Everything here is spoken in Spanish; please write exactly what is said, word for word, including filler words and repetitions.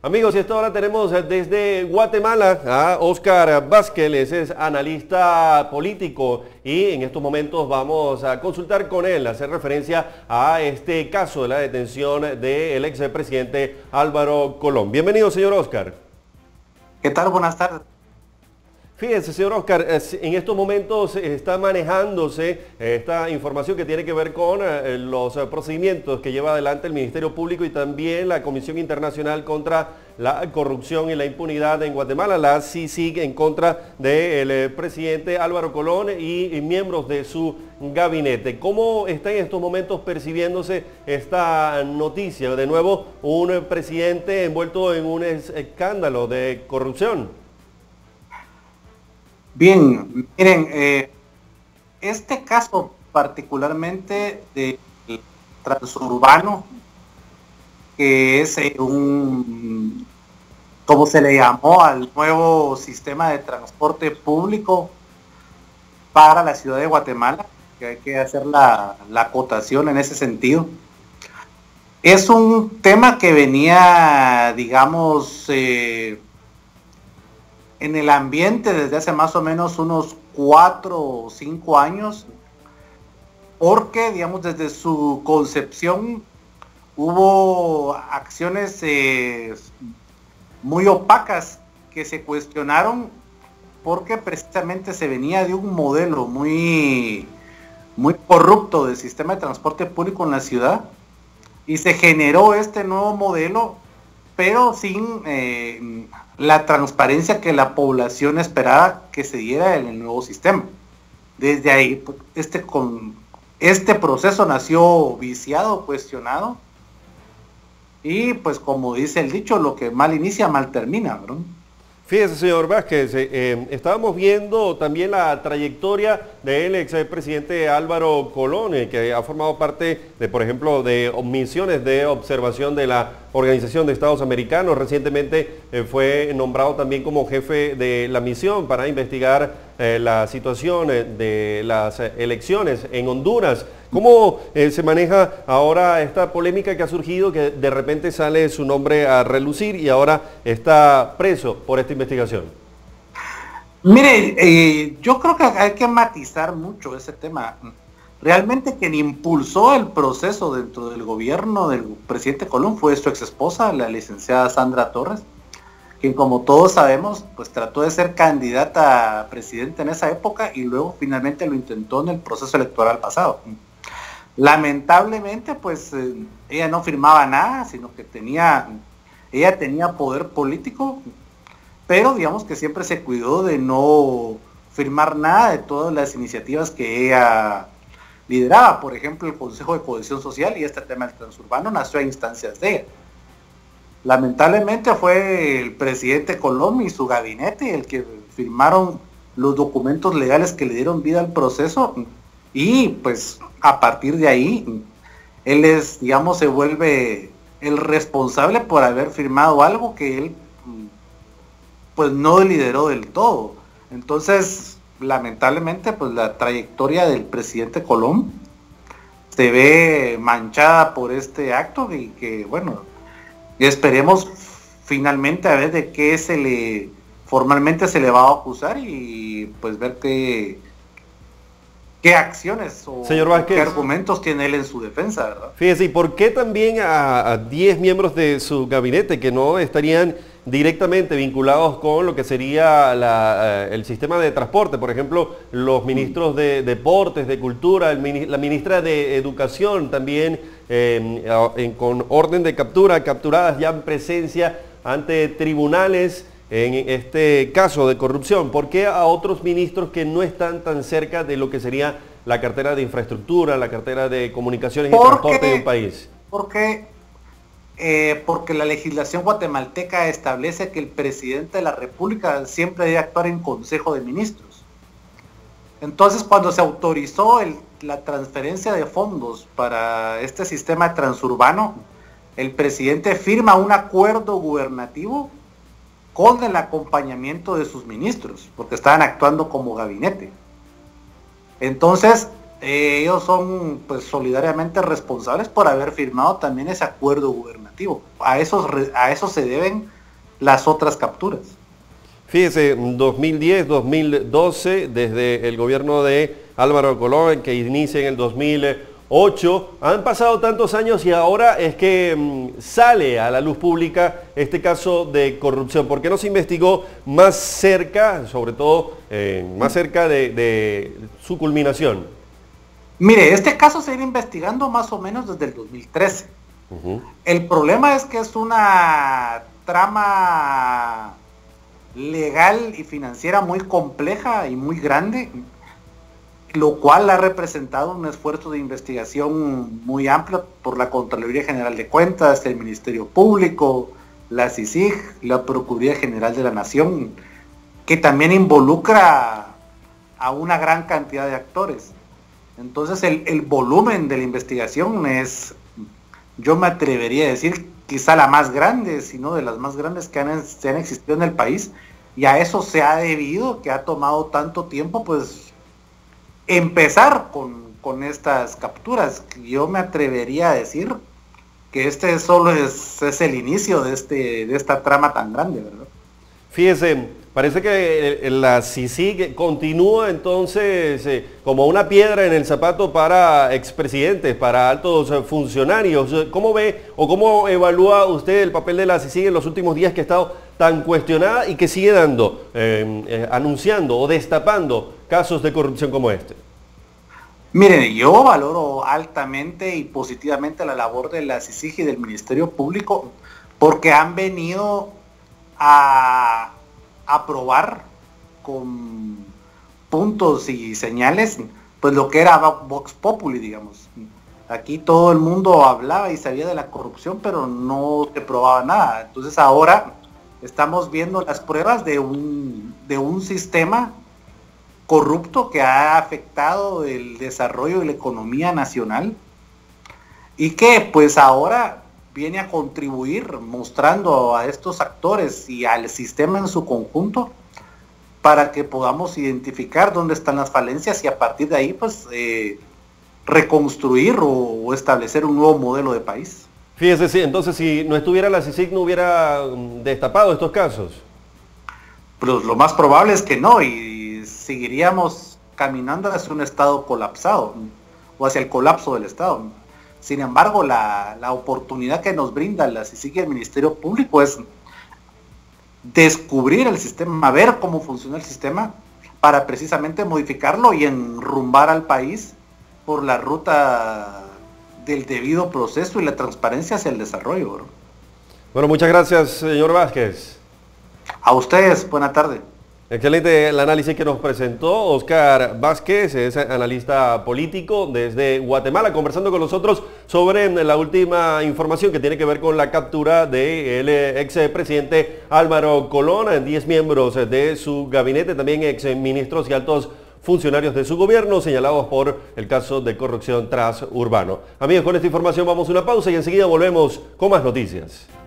Amigos, y a esta hora tenemos desde Guatemala a Oscar Vázquez, es analista político y en estos momentos vamos a consultar con él, hacer referencia a este caso de la detención del expresidente Álvaro Colón. Bienvenido, señor Oscar. ¿Qué tal? Buenas tardes. Fíjense, señor Oscar, en estos momentos está manejándose esta información que tiene que ver con los procedimientos que lleva adelante el Ministerio Público y también la Comisión Internacional contra la Corrupción y la Impunidad en Guatemala, la C I C I G, en contra del presidente Álvaro Colón y miembros de su gabinete. ¿Cómo está en estos momentos percibiéndose esta noticia? De nuevo, un presidente envuelto en un escándalo de corrupción. Bien, miren, eh, este caso particularmente del transurbano, que es eh, un, como se le llamó al nuevo sistema de transporte público para la ciudad de Guatemala, que hay que hacer la, la acotación en ese sentido. Es un tema que venía, digamos, eh, en el ambiente desde hace más o menos unos cuatro o cinco años, porque, digamos, desde su concepción hubo acciones eh, muy opacas que se cuestionaron porque precisamente se venía de un modelo muy, muy corrupto del sistema de transporte público en la ciudad y se generó este nuevo modelo, pero sin eh, la transparencia que la población esperaba que se diera en el nuevo sistema. Desde ahí, este, con, este proceso nació viciado, cuestionado, y pues como dice el dicho, lo que mal inicia, mal termina, ¿verdad? Fíjese, señor Vázquez, eh, eh, estábamos viendo también la trayectoria del expresidente Álvaro Colón, eh, que ha formado parte de, por ejemplo, de misiones de observación de la Organización de Estados Americanos. Recientemente eh, fue nombrado también como jefe de la misión para investigar eh, la situación eh, de las eh, elecciones en Honduras. ¿Cómo eh, se maneja ahora esta polémica que ha surgido, que de repente sale su nombre a relucir y ahora está preso por esta investigación? Mire, eh, yo creo que hay que matizar mucho ese tema. Realmente quien impulsó el proceso dentro del gobierno del presidente Colón fue su ex esposa, la licenciada Sandra Torres, quien, como todos sabemos, pues trató de ser candidata a presidente en esa época y luego finalmente lo intentó en el proceso electoral pasado. Lamentablemente, pues eh, ella no firmaba nada, sino que tenía, ella tenía poder político, pero digamos que siempre se cuidó de no firmar nada de todas las iniciativas que ella lideraba. Por ejemplo, el Consejo de Cohesión Social y este tema del transurbano nació a instancias de ella. Lamentablemente fue el presidente Colón y su gabinete el que firmaron los documentos legales que le dieron vida al proceso, y pues a partir de ahí él es, digamos, se vuelve el responsable por haber firmado algo que él pues no lideró del todo. Entonces, lamentablemente, pues la trayectoria del presidente Colón se ve manchada por este acto y que, bueno, esperemos finalmente a ver de qué se le formalmente se le va a acusar y pues ver qué qué acciones o Señor Vázquez, qué argumentos tiene él en su defensa, ¿verdad? Fíjese, ¿y por qué también a diez miembros de su gabinete que no estarían directamente vinculados con lo que sería la, el sistema de transporte? Por ejemplo, los ministros de Deportes, de Cultura, el, la ministra de Educación también eh, en, con orden de captura, capturadas ya en presencia ante tribunales en este caso de corrupción. ¿Por qué a otros ministros que no están tan cerca de lo que sería la cartera de infraestructura, la cartera de comunicaciones y transporte de un país? Porque, eh, porque la legislación guatemalteca establece que el presidente de la República siempre debe actuar en Consejo de Ministros. Entonces, cuando se autorizó el, la transferencia de fondos para este sistema transurbano, el presidente firma un acuerdo gubernativo con el acompañamiento de sus ministros, porque estaban actuando como gabinete. Entonces, eh, ellos son pues solidariamente responsables por haber firmado también ese acuerdo gubernativo. A, esos, a eso se deben las otras capturas. Fíjese, dos mil diez, dos mil doce, desde el gobierno de Álvaro Colón, que inicia en el dos mil ocho, han pasado tantos años y ahora es que mmm, sale a la luz pública este caso de corrupción. ¿Por qué no se investigó más cerca, sobre todo eh, más cerca de, de su culminación? Mire, este caso se viene investigando más o menos desde el dos mil trece. Uh-huh. El problema es que es una trama legal y financiera muy compleja y muy grande, lo cual ha representado un esfuerzo de investigación muy amplio por la Contraloría General de Cuentas, el Ministerio Público, la C I C I G, la Procuraduría General de la Nación, que también involucra a una gran cantidad de actores. Entonces el, el volumen de la investigación es, yo me atrevería a decir, quizá la más grande, sino de las más grandes que han, se han existido en el país, y a eso se ha debido que ha tomado tanto tiempo, pues, empezar con, con estas capturas. Yo me atrevería a decir que este solo es, es el inicio de, este, de esta trama tan grande, ¿verdad? Fíjese, parece que la C I C I G continúa entonces eh, como una piedra en el zapato para expresidentes, para altos funcionarios. ¿Cómo ve o cómo evalúa usted el papel de la C I C I G en los últimos días, que ha estado tan cuestionada y que sigue dando, eh, eh, anunciando o destapando casos de corrupción como este? Miren, yo valoro altamente y positivamente la labor de la C I C I G y del Ministerio Público, porque han venido a aprobar con puntos y señales pues lo que era Vox Populi, digamos. Aquí todo el mundo hablaba y sabía de la corrupción, pero no se probaba nada. Entonces ahora estamos viendo las pruebas de un, de un sistema corrupto que ha afectado el desarrollo y la economía nacional, y que pues ahora viene a contribuir mostrando a estos actores y al sistema en su conjunto para que podamos identificar dónde están las falencias y a partir de ahí pues eh, reconstruir o, o establecer un nuevo modelo de país. Fíjese, sí, entonces si no estuviera la C I C I G no hubiera destapado estos casos. Pues lo más probable es que no, y seguiríamos caminando hacia un estado colapsado o hacia el colapso del estado. Sin embargo, la, la oportunidad que nos brinda la C I C I G y el Ministerio Público es descubrir el sistema, ver cómo funciona el sistema para precisamente modificarlo y enrumbar al país por la ruta del debido proceso y la transparencia hacia el desarrollo, ¿verdad? Bueno, muchas gracias, señor Vázquez. A ustedes, buena tarde. Excelente el análisis que nos presentó Oscar Vázquez, es analista político desde Guatemala, conversando con nosotros sobre la última información que tiene que ver con la captura del expresidente Álvaro Colón, diez miembros de su gabinete, también exministros y altos funcionarios de su gobierno señalados por el caso de corrupción transurbano. Amigos, con esta información vamos a una pausa y enseguida volvemos con más noticias.